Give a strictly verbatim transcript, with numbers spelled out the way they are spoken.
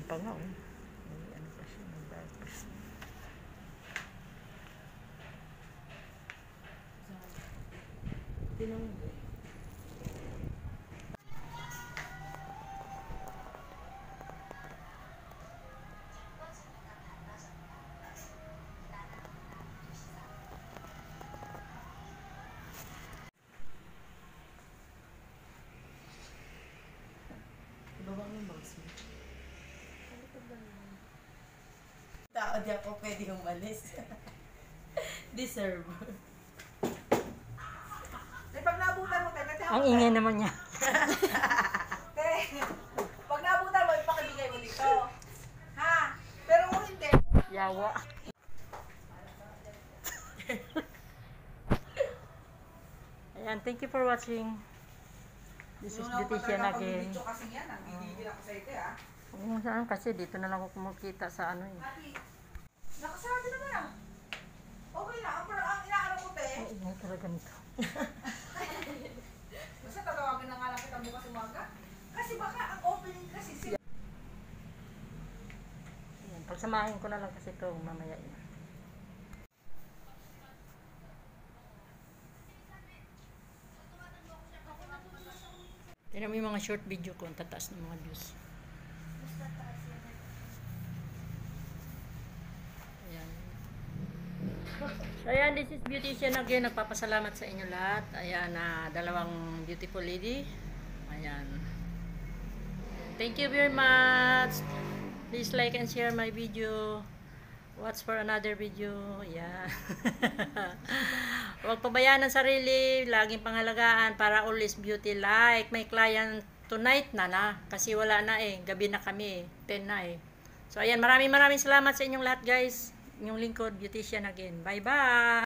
pa nga, oh. May ano pa siya, may diapers. Tinong Bawang yung bags mo. Tao di ako pwede umalis. Deserve. Eh, pag naabutan mo, tayo, ang ingay naman niya. te, pag naabutan mo, ipakibigay mo dito. Ha? Pero kung hindi, Yawa. Ayan, thank you for watching. This is Beautician again. kasi yan, ang gigigil ako sa ito, ha? Kung saan kasi dito na lang ako kumukita sa ano eh. Ati, nakasabi naman ah. Okay na, ang, ang inaano ko, te. Ay, ingay talaga nito. Basta tatawagin na nga lang kita bukas umaga. Kasi baka ang opening kasi sila. Ayan, pagsamahin ko na lang kasi ito mamaya yun. Tignan mo yung mga short video ko, ang tataas ng mga views. Ayan. So ayan, this is Beautician again. Nagpapasalamat sa inyo lahat. Ayan, na dalawang beautiful lady. Ayan. Thank you very much. Please like and share my video. Watch for another video. Ayan. Huwag pabayaan ang sarili, laging pangalagaan para always beauty. Like my client tonight na na, kasi wala na eh, gabi na kami eh, ten na eh. So ayan, maraming maraming salamat sa inyong lahat guys. Inyong lingkod, Beautician again. Bye bye!